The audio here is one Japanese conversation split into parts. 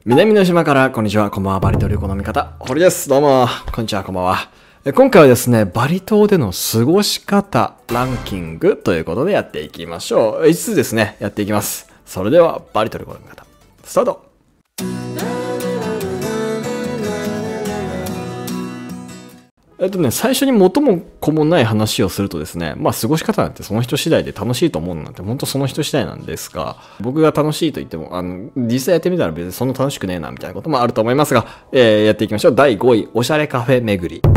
南の島からこんにちは、こんばんは。バリ島旅行の味方、堀です。どうも、こんにちは、こんばんは。今回はですね、バリ島での過ごし方ランキングということでやっていきましょう。5つですね、やっていきます。それでは、バリ島旅行の味方、スタート。最初に元も子もない話をするとですね、過ごし方なんてその人次第で楽しいと思うなんて本当その人次第なんですが、僕が楽しいと言っても、実際やってみたら別にそんな楽しくねえなみたいなこともあると思いますが、やっていきましょう。第5位、おしゃれカフェ巡り。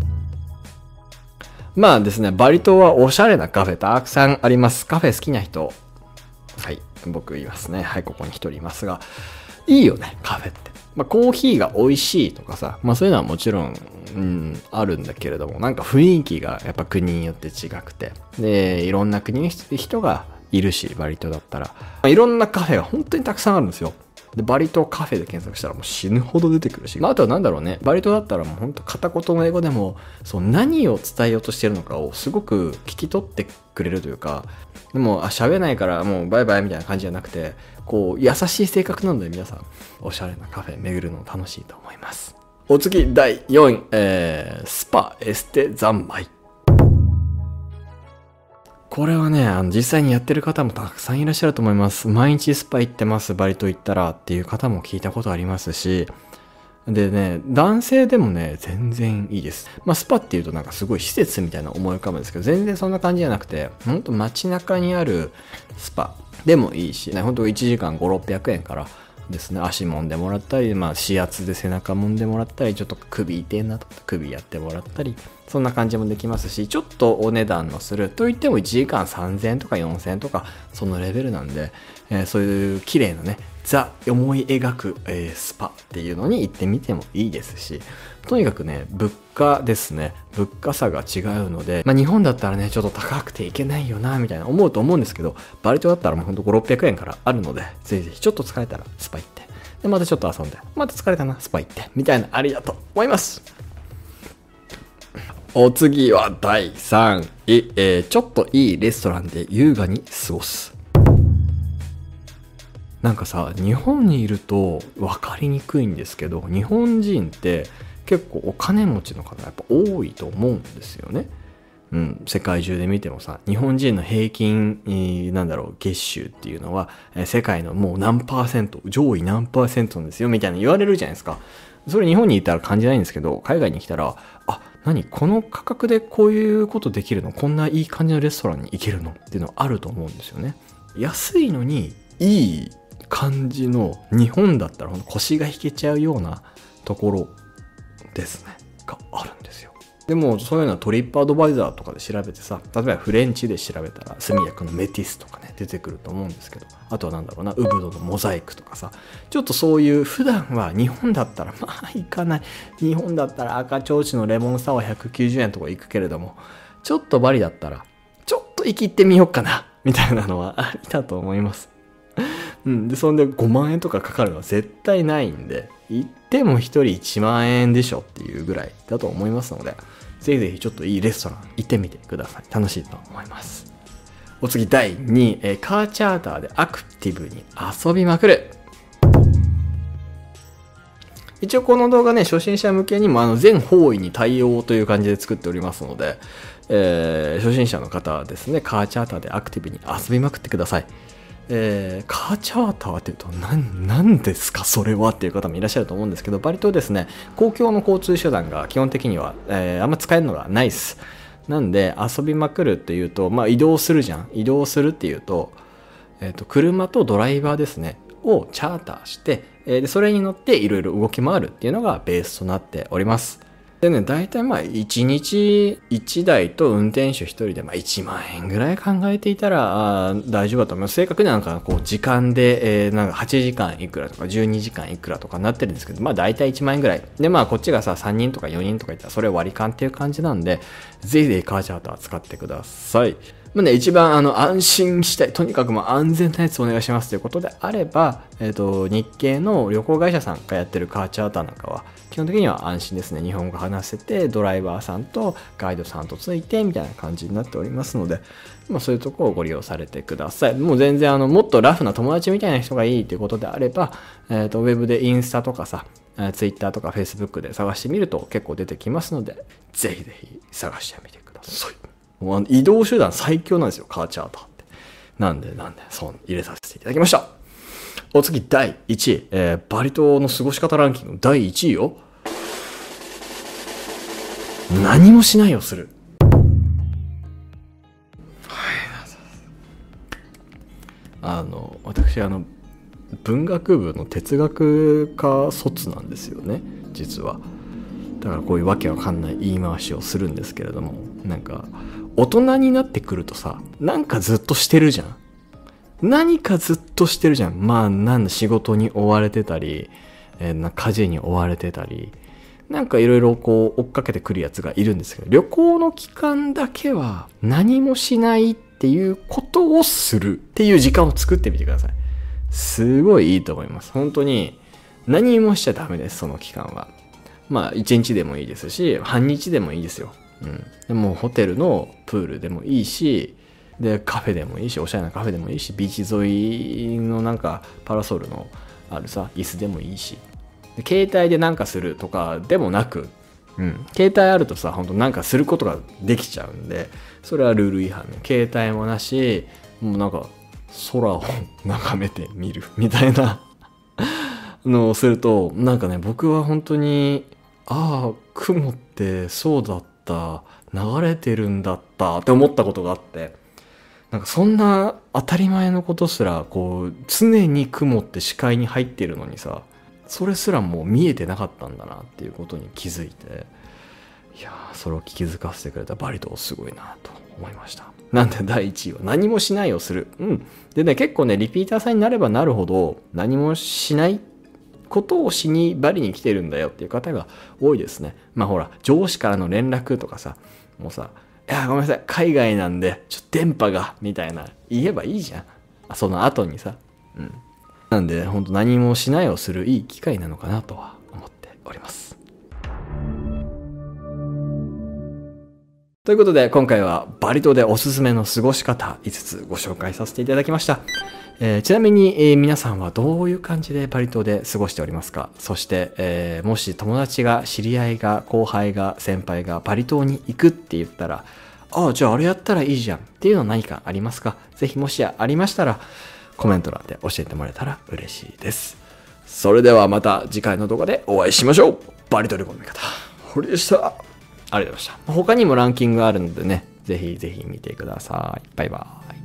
ですね、バリ島はおしゃれなカフェたくさんあります。カフェ好きな人。はい、僕いますね。はい、ここに一人いますが、いいよね、カフェって。コーヒーが美味しいとかさ、そういうのはもちろん、あるんだけれども、なんか雰囲気がやっぱ国によって違くて、で、いろんな国の人がいるし、バリ島だったら、いろんなカフェが本当にたくさんあるんですよ。で、バリ島カフェで検索したらもう死ぬほど出てくるし、あとはなんだろうね、バリ島だったらもう本当片言の英語でも、何を伝えようとしてるのかをすごく聞き取ってくれるというか、でも、喋れないからもうバイバイみたいな感じじゃなくて、優しい性格なので皆さん、おしゃれなカフェ巡るの楽しいと思います。お次、第4位、スパエステ三昧。これはね、実際にやってる方もたくさんいらっしゃると思います。毎日スパ行ってます、バリ島行ったらっていう方も聞いたことありますし、でね、男性でもね、全然いいです。スパっていうとなんかすごい施設みたいな思い浮かぶんですけど、全然そんな感じじゃなくて、ほんと街中にあるスパでもいいし、ほんと1時間5、600円からですね、足揉んでもらったり、指圧で背中揉んでもらったり、ちょっと首痛えなと首やってもらったり、そんな感じもできますし、ちょっとお値段のするといっても1時間3000円とか4000円とか、そのレベルなんで、そういう綺麗なね、思い描く、スパっていうのに行ってみてもいいですし、とにかくね、物価ですね、物価差が違うので、日本だったらね、ちょっと高くていけないよな、みたいな思うと思うんですけど、バリ島だったらもうほんと5、600円からあるので、ぜひぜひちょっと疲れたらスパ行って、で、またちょっと遊んで、また疲れたな、スパ行って、みたいなありだと思います。お次は第3位、ちょっといいレストランで優雅に過ごす。なんかさ、日本にいると分かりにくいんですけど、日本人って結構お金持ちの方がやっぱ多いと思うんですよね。世界中で見てもさ、日本人の平均、月収っていうのは、世界のもう何%、上位何%なんですよ、みたいな言われるじゃないですか。それ日本にいたら感じないんですけど、海外に来たら、この価格でこういうことできるの？こんないい感じのレストランに行けるの？っていうのあると思うんですよね。安いのに、いい感じの日本だったら腰が引けちゃうようなところですねがあるんですよ。でもそういうのはトリップアドバイザーとかで調べてさ、例えばフレンチで調べたら炭焼のメティスとかね出てくると思うんですけど、あとはウブドのモザイクとかさ、ちょっとそういう普段は日本だったら行かない、日本だったら赤ちょうちのレモンサワー190円とか行くけれども、ちょっとバリだったらちょっと生きてみようかなみたいなのはありだと思います。で、そんで5万円とかかかるのは絶対ないんで、行っても1人1万円でしょっていうぐらいだと思いますので、ぜひぜひちょっといいレストラン行ってみてください。楽しいと思います。お次第2位、カーチャーターでアクティブに遊びまくる。一応この動画ね、初心者向けにも全方位に対応という感じで作っておりますので、初心者の方はですね、カーチャーターでアクティブに遊びまくってください。カーチャーターって言うと何ですかそれはっていう方もいらっしゃると思うんですけど、バリ島ですね、公共の交通手段が基本的には、あんま使えるのがないです。なんで遊びまくるっていうと、移動するじゃん。移動するっていうと、車とドライバーですねをチャーターして、でそれに乗っていろいろ動き回るっていうのがベースとなっております。でね、大体1日1台と運転手1人で1万円ぐらい考えていたら大丈夫だと思います。正確には時間で、8時間いくらとか12時間いくらとかなってるんですけど、大体1万円ぐらい。で、こっちがさ、3人とか4人とかいったらそれ割り勘っていう感じなんで、ぜひぜひカーチャーター使ってください。 まあね、一番安心したい、とにかく安全なやつお願いしますということであれば、日系の旅行会社さんがやってるカーチャーターなんかは、基本的には安心ですね。日本語話せて、ドライバーさんとガイドさんとついて、みたいな感じになっておりますので、そういうところをご利用されてください。もう全然もっとラフな友達みたいな人がいいということであれば、ウェブでインスタとかさ、ツイッターとかフェイスブックで探してみると結構出てきますので、ぜひぜひ探してみてください。移動手段最強なんですよ、カーチャーターって。なんで、そう入れさせていただきました。お次、第1位、バリ島の過ごし方ランキング第1位よ。何もしないをする。私、文学部の哲学科卒なんですよね、実は。だからこういうわけわかんない言い回しをするんですけれども、なんか、大人になってくるとさ、なんかずっとしてるじゃん。何かずっとしてるじゃん。仕事に追われてたり、家事に追われてたり、なんかいろいろこう追っかけてくるやつがいるんですけど、旅行の期間だけは何もしないっていうことをするっていう時間を作ってみてください。すごいいいと思います。本当に何もしちゃダメです、その期間は。1日でもいいですし、半日でもいいですよ。でもホテルのプールでもいいし、でカフェでもいいし、おしゃれなカフェでもいいし、ビーチ沿いのなんかパラソルのあるさ椅子でもいいし、で携帯でなんかするとかでもなく、携帯あるとさ、本当なんかすることができちゃうんで、それはルール違反ね。携帯もなし、もうなんか空を眺めてみるみたいなのをすると、なんかね、僕は本当に雲ってそうだった、流れてるんだったって思ったことがあって、なんかそんな当たり前のことすらこう常に雲って視界に入ってるのにさ、それすらもう見えてなかったんだなっていうことに気づいて、いやー、それを気づかせてくれたバリ島すごいなと思いました。なんで第1位は何もしないをする。でね、結構ね、リピーターさんになればなるほど何もしないことをしにバリに来てるんだよっていう方が多いですね。ほら、上司からの連絡とかさ、もうさ、いやごめんなさい、海外なんでちょっと電波がみたいな言えばいいじゃん。その後にさ、なんで本当何もしないをするいい機会なのかなとは思っております。ということで今回はバリ島でおすすめの過ごし方5つご紹介させていただきました。ちなみに、皆さんはどういう感じでバリ島で過ごしておりますか？そして、もし友達が、知り合いが、後輩が、先輩がバリ島に行くって言ったら、じゃああれやったらいいじゃんっていうのは何かありますか？ぜひもしありましたらコメント欄で教えてもらえたら嬉しいです。それではまた次回の動画でお会いしましょう。バリ島旅行の見方、堀でした。ありがとうございました。他にもランキングがあるのでね、ぜひぜひ見てください。バイバイ。